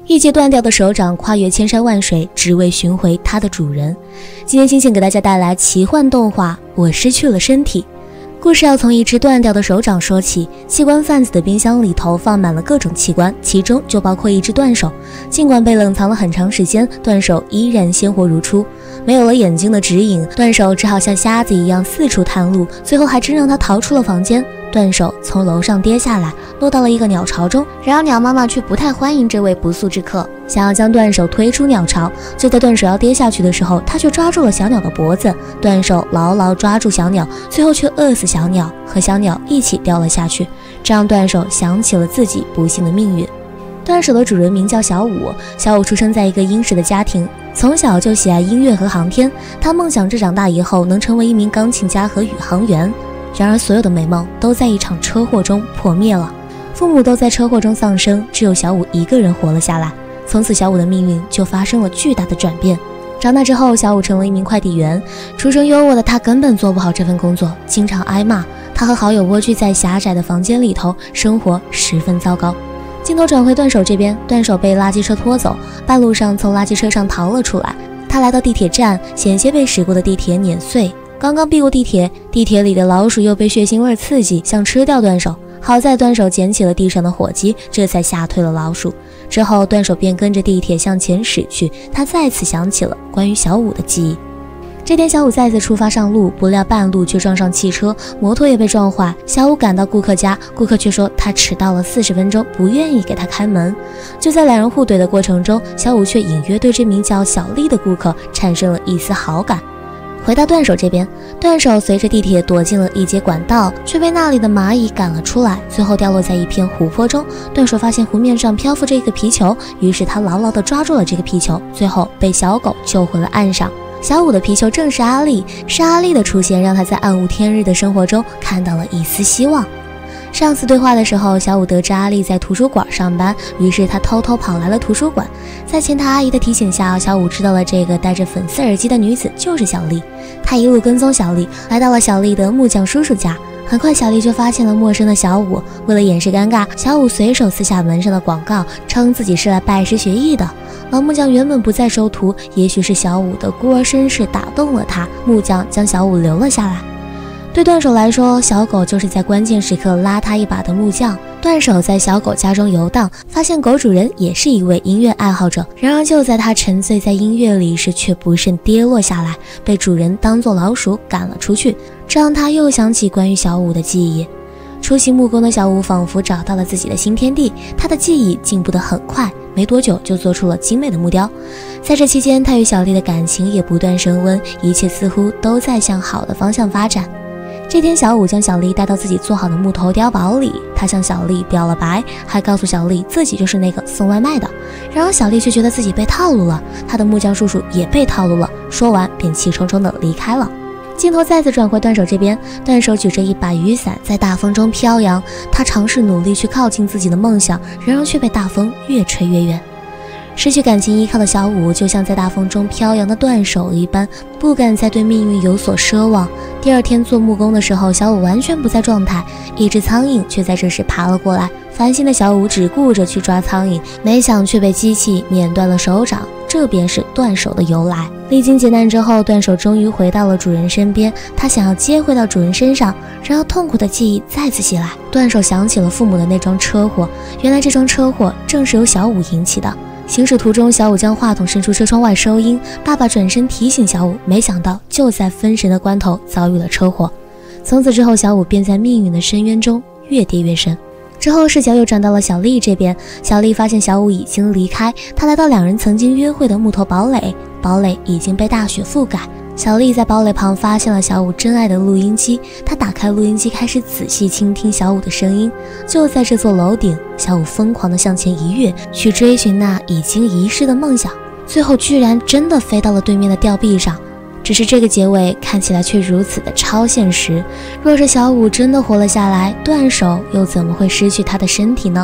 一截断掉的手掌跨越千山万水，只为寻回它的主人。今天星星给大家带来奇幻动画《我失去了身体》。故事要从一只断掉的手掌说起。器官贩子的冰箱里头放满了各种器官，其中就包括一只断手。尽管被冷藏了很长时间，断手依然鲜活如初。没有了眼睛的指引，断手只好像瞎子一样四处探路，最后还真让他逃出了房间。断手从楼上跌下来，落到了一个鸟巢中，然而鸟妈妈却不太欢迎这位不速之客，想要将断手推出鸟巢。就在断手要跌下去的时候，他却抓住了小鸟的脖子，断手牢牢抓住小鸟，最后却饿死小鸟，和小鸟一起掉了下去。这让断手想起了自己不幸的命运。断手的主人名叫小五，小五出生在一个殷实的家庭，从小就喜爱音乐和航天，他梦想着长大以后能成为一名钢琴家和宇航员。然而所有的美梦都在一场车祸中破灭了，父母都在车祸中丧生，只有小五一个人活了下来。从此小五的命运就发生了巨大的转变。长大之后，小五成了一名快递员，出身优渥的他根本做不好这份工作，经常挨骂。他和好友蜗居在狭窄的房间里头，生活十分糟糕。镜头转回断手这边，断手被垃圾车拖走，半路上从垃圾车上逃了出来。他来到地铁站，险些被驶过的地铁碾碎。刚刚避过地铁，地铁里的老鼠又被血腥味刺激，想吃掉断手。好在断手捡起了地上的火鸡，这才吓退了老鼠。之后断手便跟着地铁向前驶去，他再次想起了关于小五的记忆。这天小五再次出发上路，不料半路却撞上汽车，摩托也被撞坏。小五赶到顾客家，顾客却说他迟到了40分钟，不愿意给他开门。就在两人互怼的过程中，小五却隐约对这名叫小丽的顾客产生了一丝好感。回到断手这边，断手随着地铁躲进了一节管道，却被那里的蚂蚁赶了出来，最后掉落在一片湖泊中。断手发现湖面上漂浮着一个皮球，于是他牢牢地抓住了这个皮球，最后被小狗救回了岸上。小五的皮球正是阿丽，是阿丽的出现让他在暗无天日的生活中看到了一丝希望。上次对话的时候，小五得知阿丽在图书馆上班，于是他偷偷跑来了图书馆。在前台阿姨的提醒下，小五知道了这个戴着粉色耳机的女子就是小丽。他一路跟踪小丽，来到了小丽的木匠叔叔家。很快小丽就发现了陌生的小五，为了掩饰尴尬，小五随手撕下门上的广告，称自己是来拜师学艺的。老木匠原本不再收徒，也许是小五的孤儿身世打动了他，木匠将小五留了下来。对断手来说，小狗就是在关键时刻拉他一把的木匠。断手在小狗家中游荡，发现狗主人也是一位音乐爱好者。然而就在他沉醉在音乐里时，却不慎跌落下来，被主人当作老鼠赶了出去。这让他又想起关于小五的记忆。初习木工的小五仿佛找到了自己的新天地，他的技艺进步得很快，没多久就做出了精美的木雕。在这期间，他与小丽的感情也不断升温，一切似乎都在向好的方向发展。这天，小五将小丽带到自己做好的木头碉堡里，他向小丽表了白，还告诉小丽自己就是那个送外卖的。然而小丽却觉得自己被套路了，他的木匠叔叔也被套路了。说完便气冲冲地离开了。镜头再次转回断手这边，断手举着一把雨伞在大风中飘扬，他尝试努力去靠近自己的梦想，然而却被大风越吹越远。失去感情依靠的小五就像在大风中飘扬的断手一般，不敢再对命运有所奢望。第二天做木工的时候，小五完全不在状态，一只苍蝇却在这时爬了过来。烦心的小五只顾着去抓苍蝇，没想却被机器碾断了手掌，这便是断手的由来。历经劫难之后，断手终于回到了主人身边，他想要接回到主人身上，然而痛苦的记忆再次袭来。断手想起了父母的那桩车祸，原来这桩车祸正是由小五引起的。行驶途中，小五将话筒伸出车窗外收音，爸爸转身提醒小五，没想到就在分神的关头遭遇了车祸。从此之后，小五便在命运的深渊中越跌越深。之后视角又转到了小丽这边，小丽发现小五已经离开，她来到两人曾经约会的木头堡垒，堡垒已经被大雪覆盖。小丽在堡垒旁发现了小五珍爱的录音机，她打开录音机，开始仔细倾听小五的声音。就在这座楼顶，小五疯狂地向前一跃，去追寻那已经遗失的梦想，最后居然真的飞到了对面的吊臂上。只是这个结尾看起来却如此的超现实，若是小五真的活了下来，断手又怎么会失去他的身体呢？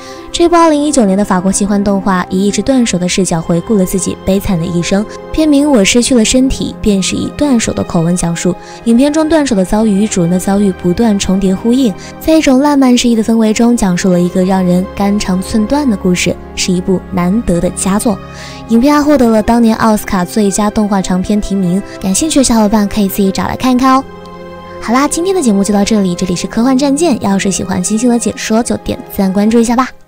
这部2019年的法国奇幻动画以一只断手的视角回顾了自己悲惨的一生。片名《我失去了身体》便是以断手的口吻讲述，影片中断手的遭遇与主人的遭遇不断重叠呼应，在一种浪漫诗意的氛围中讲述了一个让人肝肠寸断的故事，是一部难得的佳作。影片还获得了当年奥斯卡最佳动画长片提名，感兴趣的小伙伴可以自己找来看一看哦。好啦，今天的节目就到这里，这里是科幻战舰，要是喜欢星星的解说就点赞关注一下吧。